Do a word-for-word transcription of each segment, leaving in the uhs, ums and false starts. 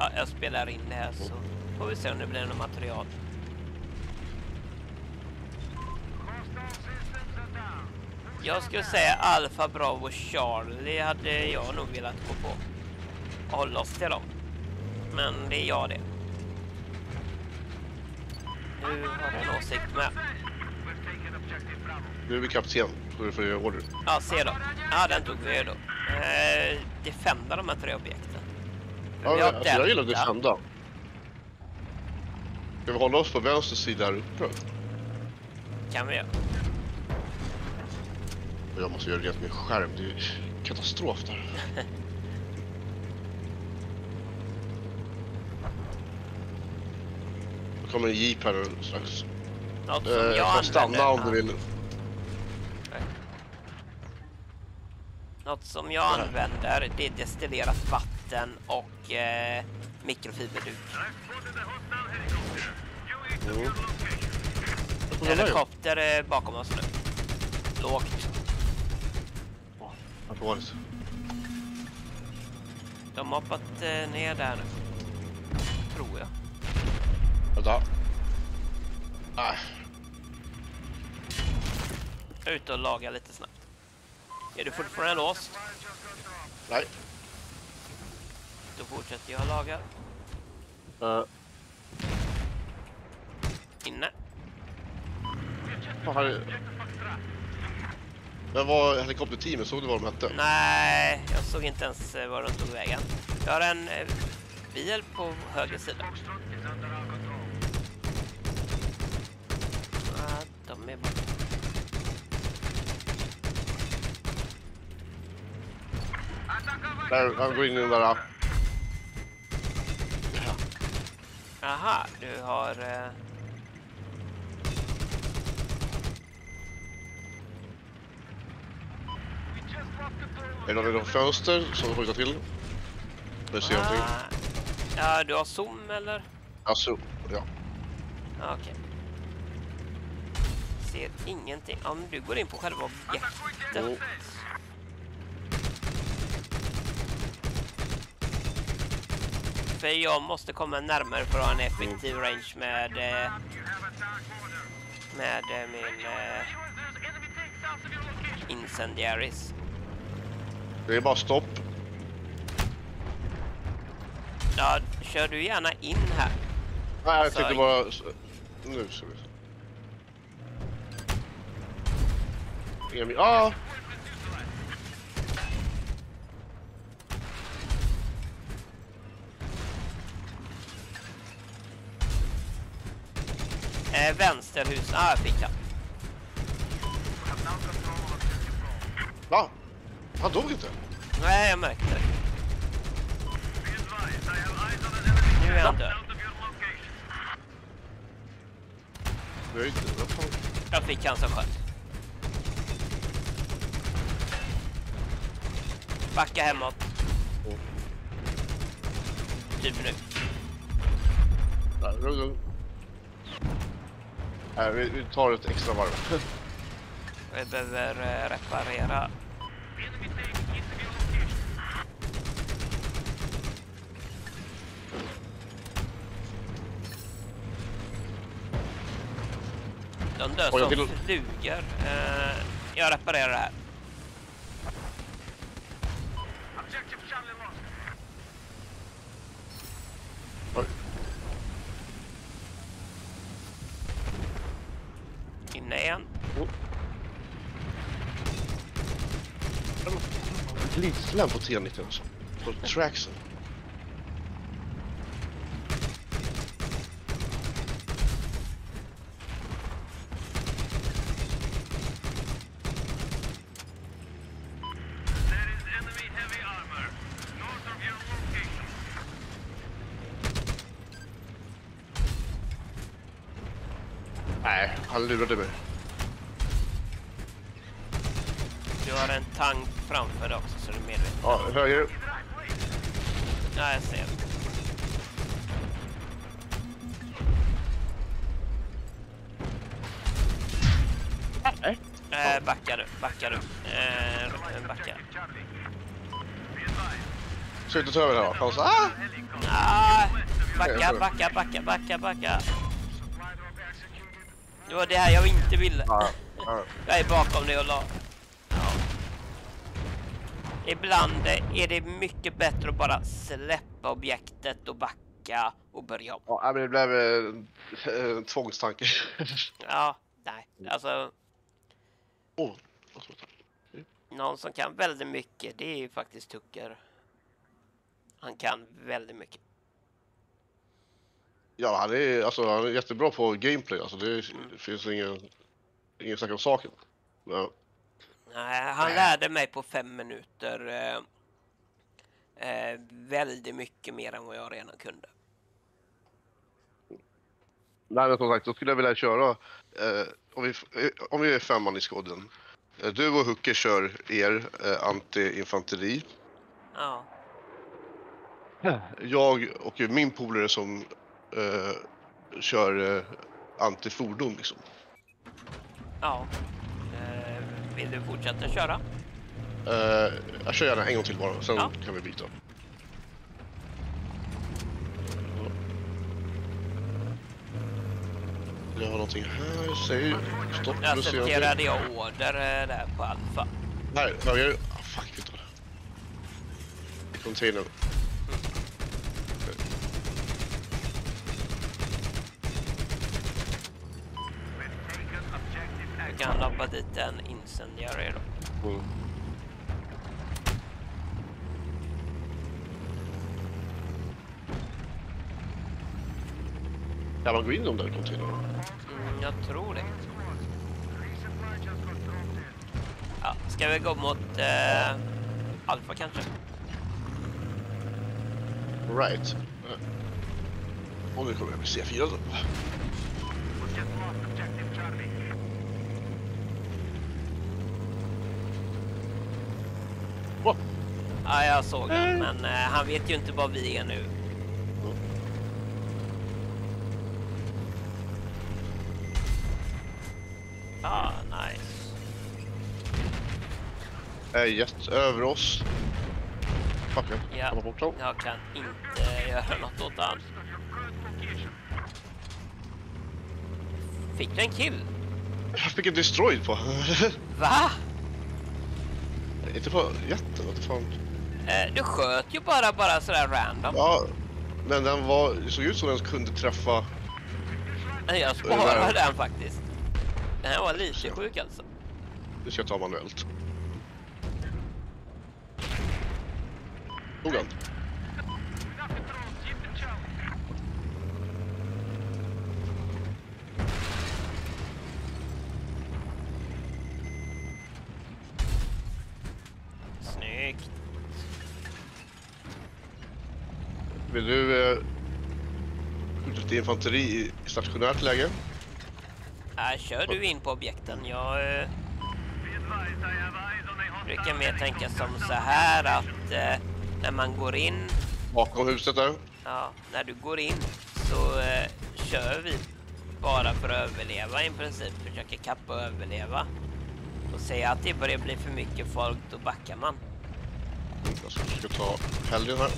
ja, jag spelar in det här så får vi se om det blir något material. Jag skulle säga Alfa, Bravo, Charlie hade jag nog velat gå på och hålla oss till dem. Men det är jag det. Du har en åsikt med. Nu är vi kapten. Får du få göra order? Ja, se då. Ja, den tog vi då. Eh, defenda de här tre objekten. Ja, jag, alltså, jag gillar defenda. Ska vi hålla oss på vänster sida här uppe? Kan vi göra. Jag måste göra det med skärm. Det är katastrof där. Då kommer en jeep här strax. Något som eh, jag jag kan stanna använder. om du vill. Något som jag använder, det är destillerat vatten och eh, mikrofiberduk. Mm. Helikopter är bakom oss nu. Lågt. Vad dåligt. De har hoppat eh, ner där nu. Tror jag. Vänta. Nej. Ut och laga lite snabbt. Är du fortfarande låst? Nej. Då fortsätter jag laga. Uh. Inne. Vad här... Men var helikopterteamet? Såg du vad de hette? Nej, jag såg inte ens var de tog vägen. Jag har en eh, bil på höger sida. Ah, de är bara... Där, han går in i den där. Aha, du har... Eh... Är det någon fönster som du skjuter till? Vill se någonting? Ah, ja, du har zoom eller? Alltså, ja. Ah, okej. Ser ingenting. Om du går in på själva objektet. Mm. För jag måste komma närmare för att ha en effektiv range med eh, med eh, min eh, incendiaries. Det är bara stopp. Ja, kör du gärna in här. Nej, jag Så- tänkte bara... Nu ska vi se. Inga min... Ah! Eh, vänsterhus. Ah, jag fick han. Va? Han dog inte. Nej, jag märkte det. Nu är han död. Jag är inte... Vad fan? Jag fick han som sköt. Backa hemåt. Mm. Typ nu. Nej, lugn, lugn. Nej, vi, vi tar ett extra varv. Vi behöver eh, reparera. De dör Oj, jag som vill- flugor. Eh, jag reparerar det här. Oj. Inne igen. Glitslam på T nittio alltså. På tracksen. Nej, han lurade mig. Du har en tank framför dig också så du är medveten. Ja, höger. Ja, jag ser. Nej. Eh, backar du, backar du. Eh, backar. Försökte ta över här va? Han sa ah! Ah, backa, backa, backa, backa, backa. Det var det här jag inte ville. Ja, ja. Jag är bakom dig och la. Ja. Ibland är det mycket bättre att bara släppa objektet och backa och börja om. Ja, men det blev en äh, tvångstanke. Ja, nej. Alltså, Oh. någon som kan väldigt mycket, det är ju faktiskt Tucker. Han kan väldigt mycket. Ja, han är, alltså, han är jättebra på gameplay. Alltså, det, mm. det finns ingen, ingen snack om saken. Ja. Nej, han lärde mig på fem minuter eh, eh, väldigt mycket mer än vad jag redan kunde. Nej, men som sagt, då skulle jag vilja köra eh, om, vi, om vi är femman i skåden. Eh, du och Hucke kör er eh, anti-infanteri. Ja. Jag och min polare som eh, kör eh, anti-fordon liksom. Ja. Eh, vill du fortsätta köra? Eh, jag kör gärna en gång till bara, sen ja. Kan vi byta. Jag har någonting här, säg stopp. Jag accepterade jag order där på Alfa. Nej, höger. Ah, fuck, vet du. Container. Mm. Jag kan lappa dit en incendiary då. Mm. Kan man gå in i de där containrarna? Mm, jag tror det. Ja, ska vi gå mot eh, Alfa kanske? Right. Och nu kommer jag med C fyra då. Oh. Ja, jag såg den, men eh, han vet ju inte vad vi är nu. Ah, nice. Är jätt över oss. Fuck, ja, jag, bort så. Jag kan inte göra något åt han. Fick du en kill? Jag fick en destroyed på. Va? Inte på jätten, vad fan. Eh, du sköt ju bara bara sådär random. Ja, men den var, det såg ut som den kunde träffa. Jag sparade den faktiskt. Den här var lite sjuk alltså. Det ska jag ta manuellt. Tog han. Snyggt. Vill du eh, skjuta lite infanteri i stationärt läge? Äh, kör du in på objekten. Jag eh, brukar mer tänka som så här att eh, när man går in... Bakom huset där? Ja, när du går in så eh, kör vi bara för att överleva i princip. Försöker kappa och överleva. Och säga att det börjar bli för mycket folk, då backar man. Jag ska ta helgen här.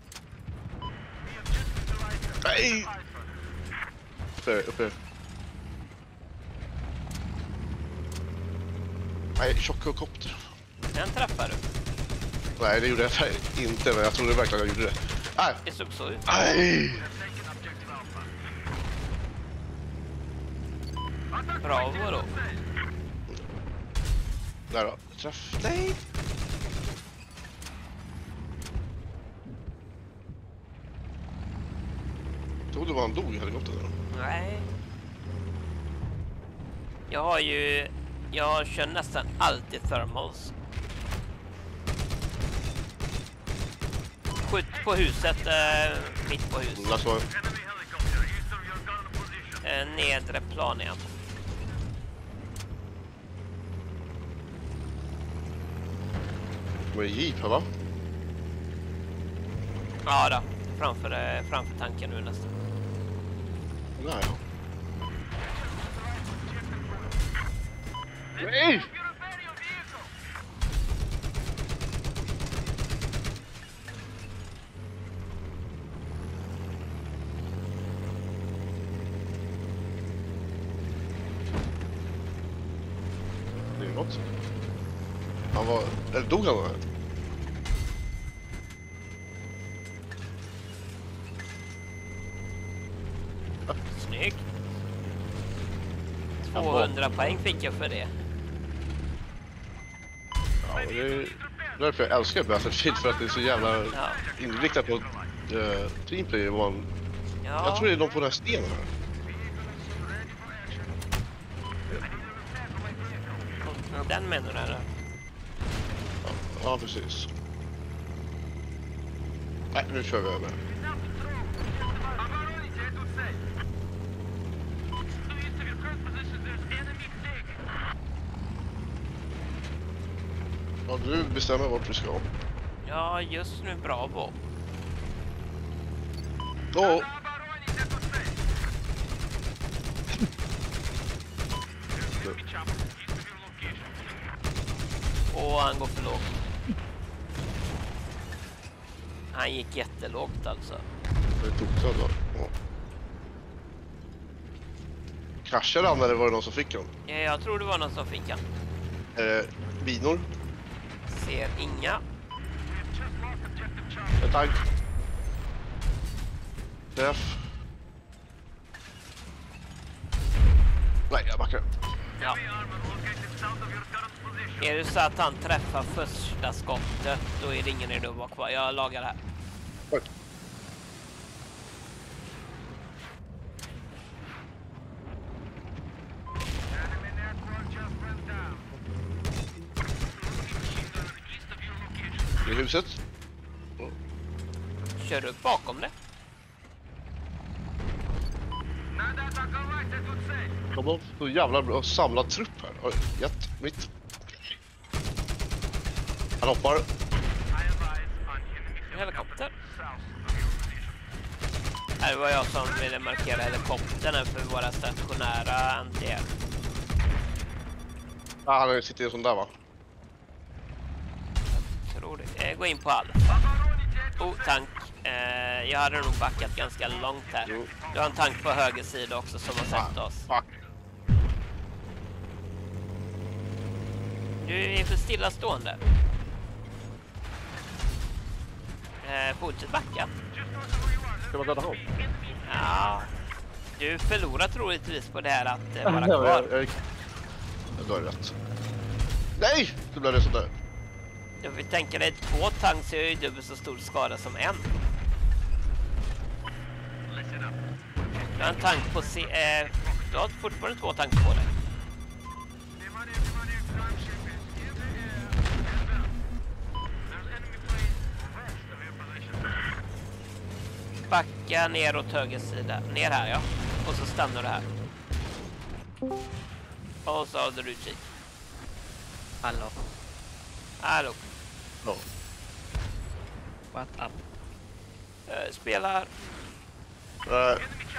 Nej! Uppe, uppe. Nej, tjockokopter. Den träffar du. Nej, det gjorde jag inte, men jag trodde verkligen jag gjorde det. Nej! Det såg så ut. Nej! Bravo då. Där då. Träff. Nej! Jag trodde var han dog i helikoptern där. Nej. Jag har ju... Jag kör nästan alltid thermals. Skjut på huset, eh, mitt på huset. Alltså, Eh, nedre plan igen. det var en jeep här va? Ja då, framför, eh, framför tanken nu nästan. Nej. Nej! alltså. Han var... Eller dog han då? Snyggt. tvåhundra poäng fick jag för det. Ja, det är därför jag älskar Battlefield, för att det är så jävla Ja. inriktat på uh, teamplay. Man... Ja. Jag tror det är någon på den här stenen här. Den menar du eller? Ja, ja, precis. Nej, nu kör vi över. Ja, du bestämmer vart vi ska. Ja, just nu Bravo. Åh! Och han går för lågt. Han gick jättelågt alltså. Det tog så då. Ja. Kraschade han eller var det någon som fick han? Ja, jag tror det var någon som fick han. Är det minor? Ser inga. En tank. Träff. Nej, jag backar. Ja. Är det så att han träffar första skottet, då är det ingen idé att vara kvar. Jag lagar det här. Oj. I huset. Kör upp bakom det. De har så jävla bra samlad trupp här. Oj, jätt, mitt. Han hoppar. Helikopter. Här var jag som ville markera helikoptern för våra stationära anti-air. Ah, han sitter i en sån där va? Tror det. Eh, gå in på all. Oh, tank. Eh, jag hade nog backat ganska långt här. Jo. Du har en tank på höger sida också som har sett oss. Fuck. Du är för stillastående. Eh, fortsätt backa. Ska man döda honom? Ja. Du förlorar troligtvis på det här att eh, vara Ja, kvar. jag, jag, jag dör rätt. Nej! Det blev det sånt där. Du får tänka dig två tanks är ju dubbelt så stor skada som en. Du har en tank på C... Eh, du har fortfarande två tankar på dig. Backa ner åt höger sida. Ner här, ja. Och så stannar du här. Och så håller du utkik. Hallå. Hallå. Ja. What up? Eh, spelar. Äh,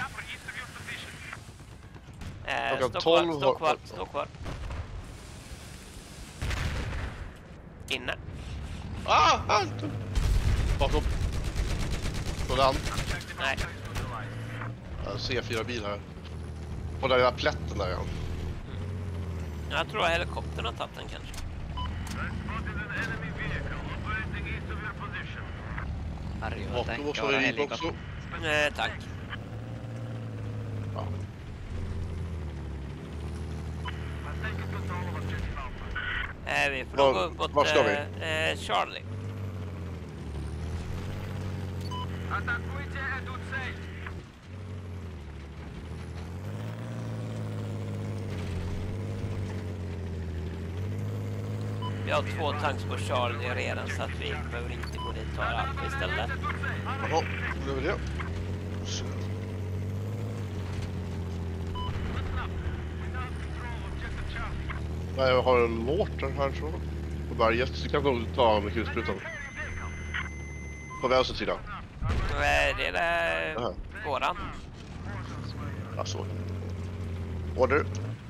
Eh, Klockan stå kvar, tolv stå har- kvar, stå kvar. Inne. ah! ah! Bakom. Så den. Nej. C fyra bil här. Och där är den plätten där igen. Jag tror att helikoptern har tagit den kanske. Harry, vad Bakom tänker måste vara vi ripa helikopter? också. Eh, tack. Ja. Eh, vi får Var- gå uppåt var ska vi? eh, eh, Charlie. Vi har två tanks på Charlie redan så att vi behöver inte gå dit och ta allt istället. Jaha, det var det. Nej, jag har en mortar här så. På berget, så kan nog ta med kulsprutan. På vänster sida. Eh, det är det Aha. våran. Alltså. Order.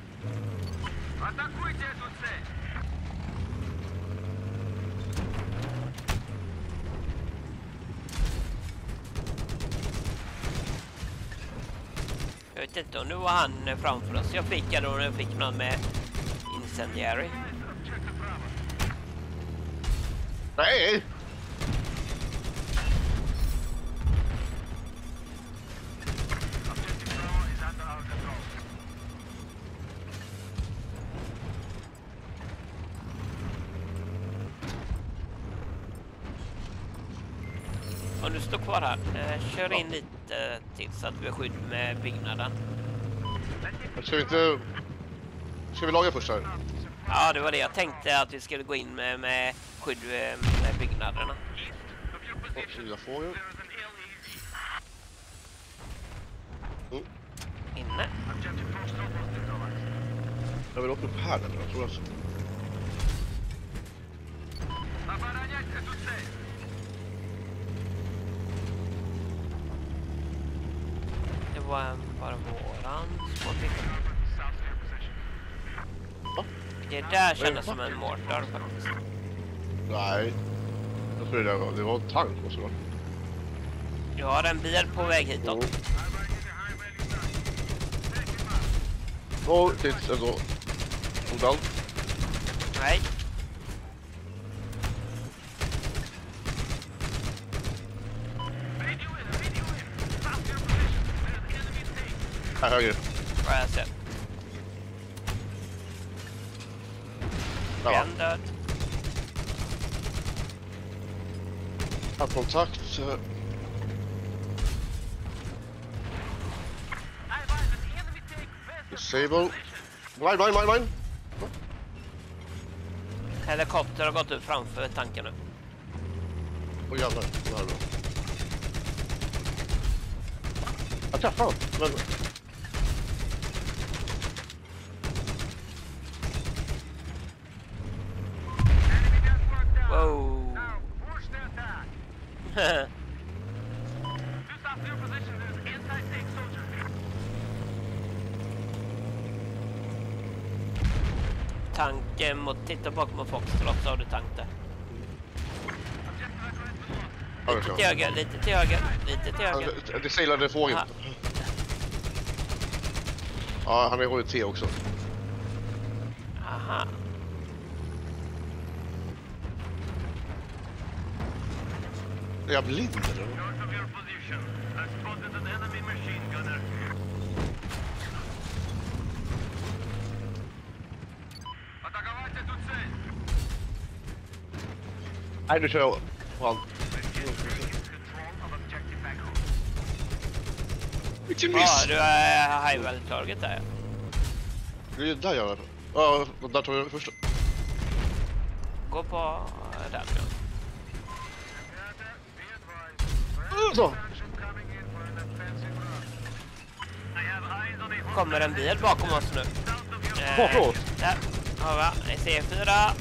Jag vet inte om det var han framför oss. Jag fick eller om jag fick någon med incendiary. Nej! Om du står kvar här, eh, kör in lite till så att vi har skydd med byggnaden. Ska vi inte... Ska vi laga först här? Ja, det var det jag tänkte, att vi skulle gå in med, med skydd med, med byggnaderna. Och lilla fågel. Mm. Inne. Jag vill åka upp här, jag tror jag. Det var en, bara våran spårbyggare. Ja. Det där kändes som en mortar faktiskt. Nej. Jag tror det var, det var en tank och så. Du har en bil på väg hitåt. Och tills ändå. Odal. Nej. Här höger. Vad jag ser. Ja. En död. Har kontakt. Disable. Mine, mine, mine, mine. Helikopter har gått upp framför tanken nu. Åh jävlar, det här är bra. Jag träffade honom, men... Wow. Tanken mot, titta bak mot Foxtrot så har du tank där. Ja, det Lite ska till jag. höger, lite till höger, lite till höger. Ja, det sailade fågeln. Aha. Ja, han är H U T också. Aha. Är jag blind eller? Nej, nu kör jag på han. Vilken Ja, miss! du är high value target där. Det är ju där jag är. Ja, där tar jag först. Gå på där. Så! Kommer en bil bakom oss nu. Bakom oss? Där har vi C fyra.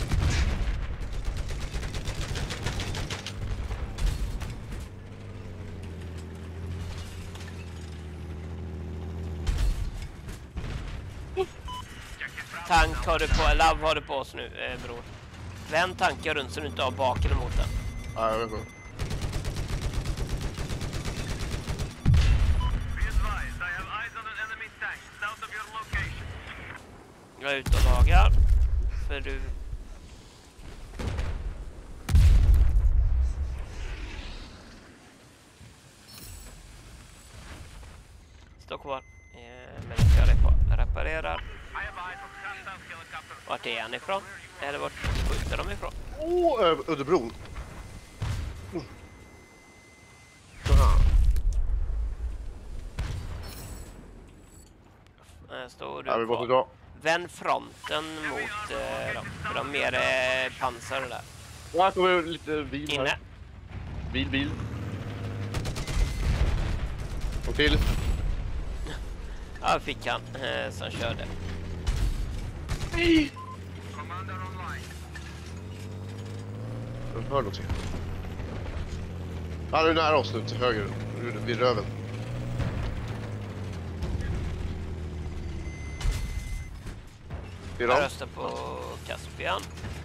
Tank har du på, lav har du på oss nu, eh, bror. Vänd tanken runt så du inte har baken emot den. Ja, jag vet inte. Jag är ute och lagar. För du... Stå kvar. Eh, men jag repa reparerar. Vart är han ifrån? Eller vart skjuter de ifrån? Åh, oh, under bron. Mm. Så här. Eh, Står du Ja, vi måste kvar? dra. Vänd fronten mot eh, dem. För de är eh, pansar där. Och här kommer lite bil Inne. här. Bil, bil. Och till. Ja, fick han eh, som körde. Nej! Jag hör någonting. Han är nära oss nu, till höger. Vid röven. Det är Jag de. röstar på Caspian.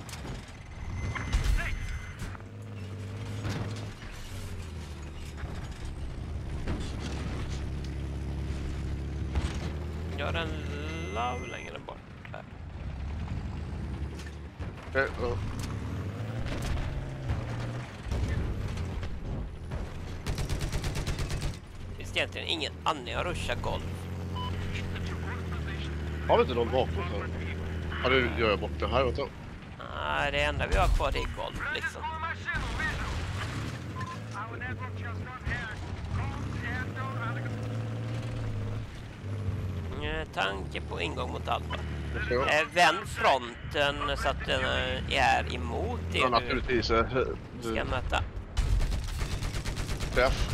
Jag har en lav längre bort här. Okej, ja. egentligen ingen anledning att ruscha golv. Har vi inte någon bakom här? Ja, nu gör jag bort det här, vet du. Nej, det enda vi har kvar det är golv liksom. Eh, Tanke på ingång mot Alfa. Ja, Eh, vänd fronten så att den eh, är emot det ja du naturligtvis. eh, ska Du, möta. träff.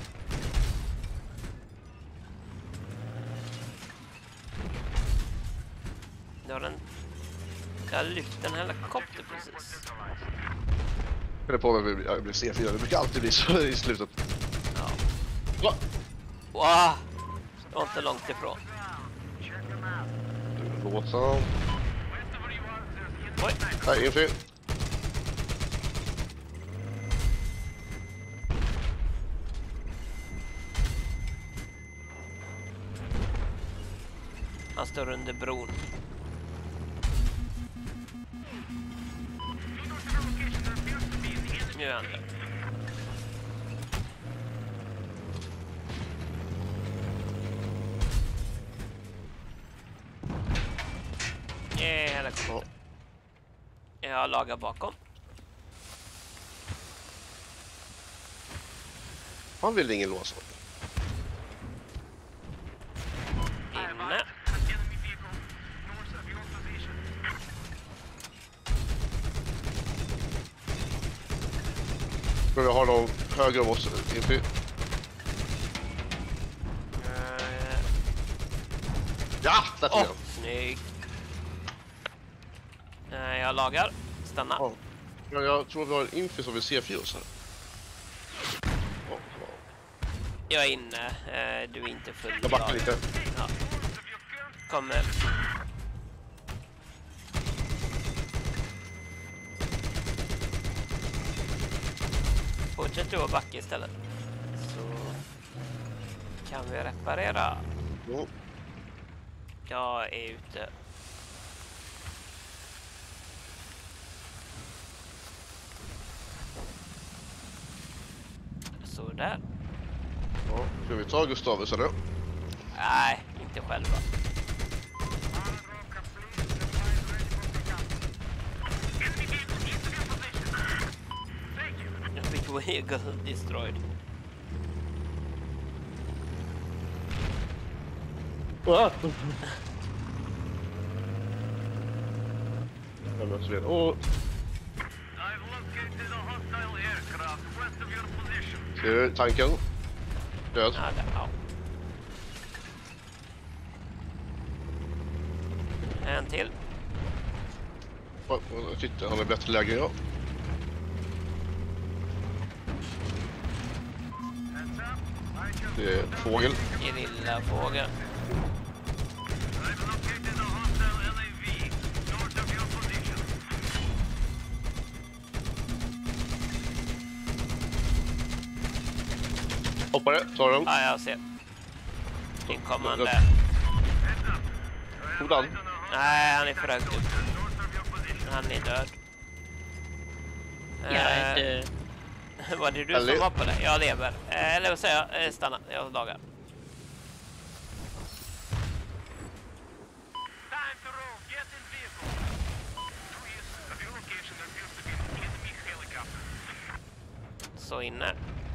Du har en... Jag har lyft en helikopter precis. Jag är på mig att jag blir C fyra. Det brukar alltid bli så i slutet. Ja. Va? Wow! Det var inte långt ifrån. Låsa. Oj! Nej, infri. Han står under bron. Nu är han där. Eh, helikopter. Jag lagar bakom. Han vill ingen låsa. Inne. Men vi har någon höger om oss. Infri. Eh, Ja, där Åh, fick jag. snyggt. Eh, jag lagar. Stanna. Ja. Ja, jag tror vi har en infri som vill C fyra oss här. Ja, ja. Jag är inne. Eh, du är inte full. Jag backar lite. Ja. Kommer. Fortsätt du att backa istället. Så kan vi reparera. Ja. Jag är ute. Så där. Ja. Ska vi ta Gustavus eller? Nej, inte själva. Which vehicle destroyed? Ja. Jag möts vid. Och ser du tanken? Död. Ja, där, ja. En till. Oh, titta, han är bättre läge än jag. Det är fågel. Gerillafågel. Hoppare, tar den. Ja, jag ser. Inkommande. Tog den. Nej, han är för högt upp. Han är död. Jag är död. Eh, Var det du Eller- som hoppade? Jag lever. Eh, Eller vad säger jag? Eh, Stanna. Jag dagar. Så inne.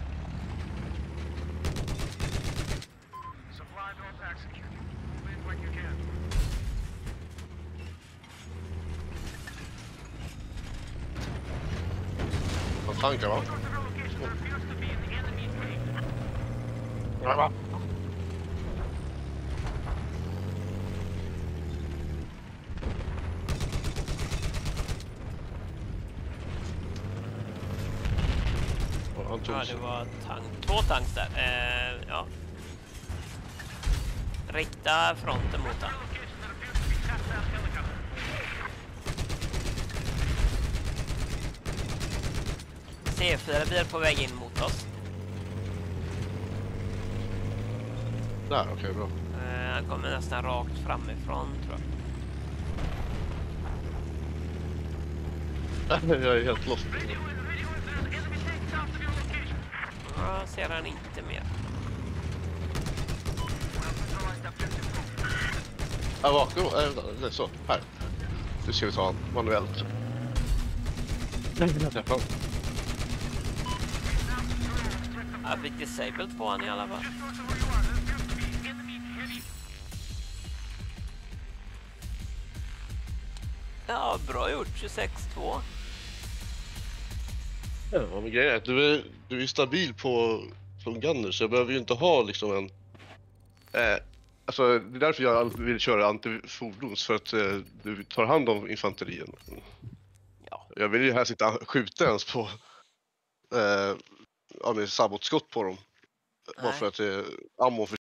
Han tankar va? Ja, va? Ja, han tog Ja, sig. det var tank. Två tanks där. Eh, ja. Rikta fronten mot han. C fyra blir på väg in mot oss. Där, okej, bra. Eh, han kommer nästan rakt framifrån, tror jag. Jag är helt lost. Ja, ser han inte mer. Ja, vakuum. Äh, det är så. Här. Nu ska vi ta manuellt. Jag fick disabled på han i alla fall. Ja, bra gjort. tjugosex två. Ja, men grejen är att du är, du är stabil på som gunner, så jag behöver ju inte ha liksom en... Eh, alltså, det är därför jag alltid vill köra antifordons, för att eh, du tar hand om infanterien. Ja. Jag vill ju här sitta och skjuta ens på eh, ja, med sabotskott på dem. Bara Nej. för att eh, ammo för